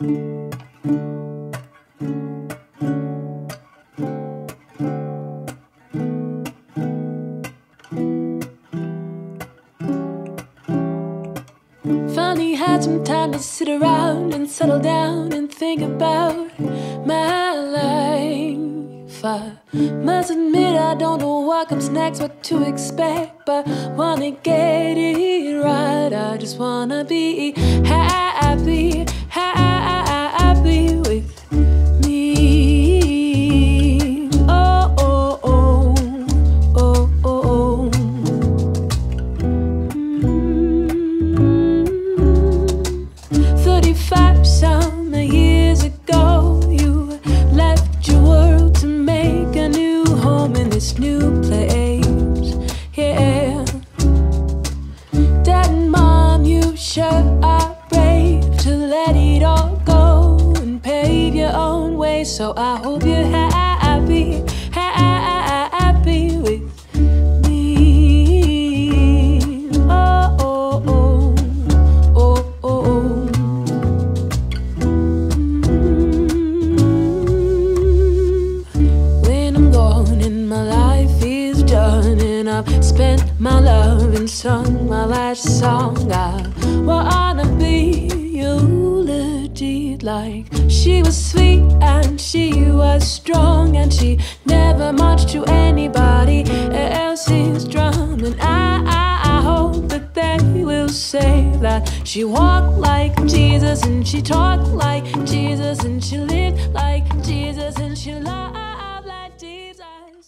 Finally had some time to sit around and settle down and think about my life. I must admit I don't know what comes next, what to expect, but wanna get it right. I just wanna be happy, happy with me. Oh, oh, oh, oh, oh, oh. 35 summer years ago, you left your world to make a new home in this new place. Yeah, Dad and Mom, you sure are brave to let it all go and pave your own way. So I hope you're happy, happy with me. Oh, oh, oh, oh, oh, oh. When I'm gone and my life is done and I've spent my love and sung my last song, I wanna be eulogy. Like she was sweet and she was strong and she never marched to anybody else's drum. And I hope that they will say that she walked like Jesus and she talked like Jesus and she lived like Jesus and she loved like Jesus.